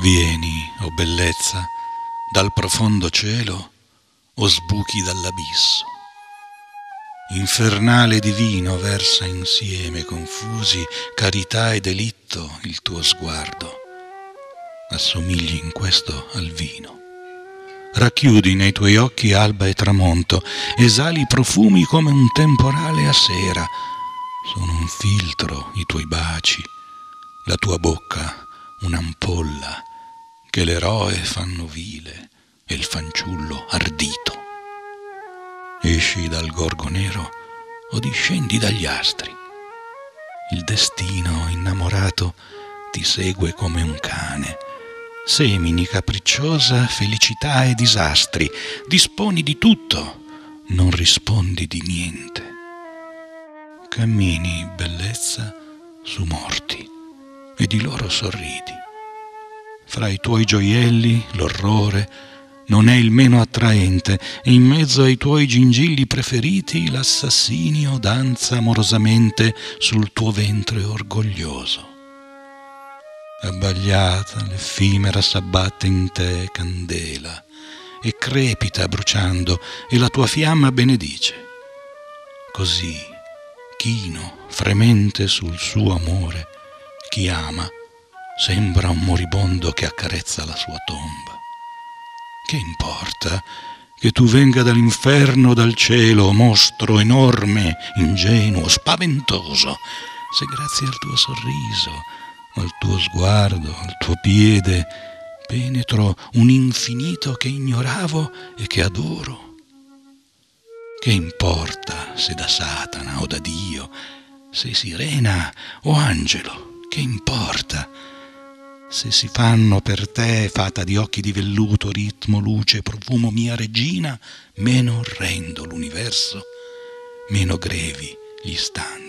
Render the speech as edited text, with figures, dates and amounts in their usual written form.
Vieni, o bellezza, dal profondo cielo o sbuchi dall'abisso. Infernale divino versa insieme confusi carità e delitto il tuo sguardo. Assomigli in questo al vino. Racchiudi nei tuoi occhi alba e tramonto, esali profumi come un temporale a sera. Sono un filtro i tuoi baci, la tua bocca un'ampolla che l'eroe fanno vile e il fanciullo ardito. Esci dal gorgo nero o discendi dagli astri. Il destino innamorato ti segue come un cane. Semini capricciosa felicità e disastri. Disponi di tutto, non rispondi di niente. Cammini, bellezza, su morti e di loro sorridi. Fra i tuoi gioielli l'orrore non è il meno attraente e in mezzo ai tuoi gingilli preferiti l'assassinio danza amorosamente sul tuo ventre orgoglioso. Abbagliata l'effimera s'abbatte in te candela e crepita bruciando e la tua fiamma benedice. Così, chino, fremente sul suo amore, chi ama sembra un moribondo che accarezza la sua tomba. Che importa che tu venga dall'inferno o dal cielo, mostro enorme, ingenuo, spaventoso, se grazie al tuo sorriso, al tuo sguardo, al tuo piede, penetro un infinito che ignoravo e che adoro. Che importa se da Satana o da Dio, se sirena o angelo, che importa se si fanno per te fata di occhi di velluto, ritmo, luce, profumo mia regina, meno orrendo l'universo, meno grevi gli istanti.